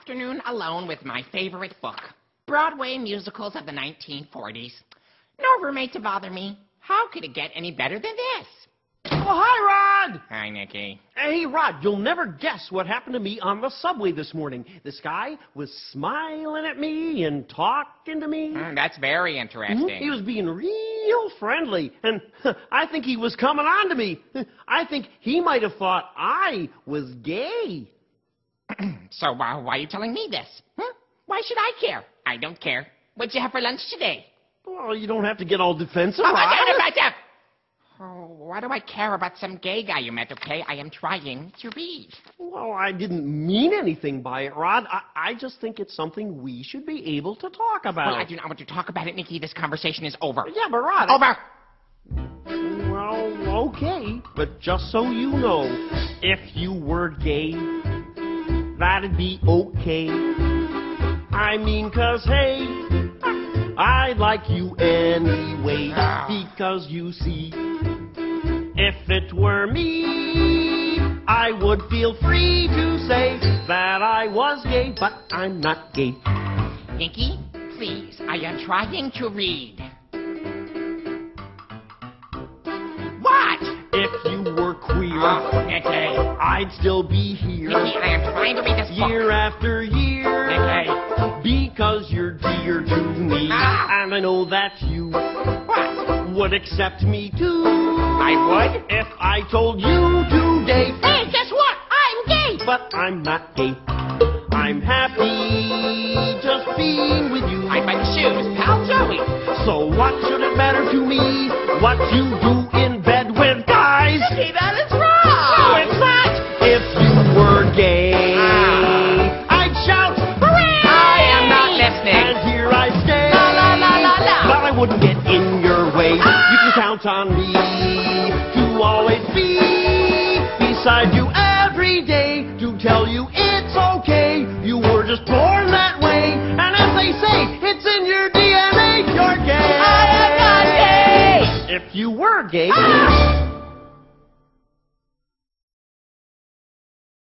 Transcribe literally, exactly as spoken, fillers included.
afternoon alone with my favorite book, Broadway musicals of the nineteen forties. No roommate to bother me. How could it get any better than this? Oh, hi, Rod! Hi, Nicky. Hey, Rod, you'll never guess what happened to me on the subway this morning. This guy was smiling at me and talking to me. Mm, that's very interesting. Mm-hmm. He was being real friendly, and I think he was coming on to me. I think he might have thought I was gay. So uh, why are you telling me this? Huh? Why should I care? I don't care. What'd you have for lunch today? Well, you don't have to get all defensive, Oh, Rod. defensive! Oh, why do I care about some gay guy you met, okay? I am trying to read. Well, I didn't mean anything by it, Rod. I, I just think it's something we should be able to talk about. Well, I do not want to talk about it, Nicky. This conversation is over. Yeah, but Rod... Over! I... Well, okay. But just so you know, if you were gay, that'd be okay. I mean, 'cause, hey, I like you anyway. Because, you see, if it were me, I would feel free to say that I was gay, but I'm not gay. Nicky, please, I am trying to read. What? If you were queer, Oh, Nicky. I'd still be here. Nicky, I am trying to read this book. Year after year. Nicky. Because you're dear to me. Ah. And I know that you What? would accept me too. I would? If I told you today. Hey, guess what? I'm gay! But I'm not gay. I'm happy just being with you. I'm my shoes, pal Joey. So what should it matter to me what you do in bed with guys? Nicky, that is wrong! No, it's not! If you were gay, Ah. I'd shout, Hooray! I am not listening. and here I stay. La, la, la, la, la. But I wouldn't get in your way. Ah. You can count on me to always be beside you every day to tell you it's okay. You were just born that way. And as they say, it's in your D N A. You're gay. I am not gay! If you were gay... Ah.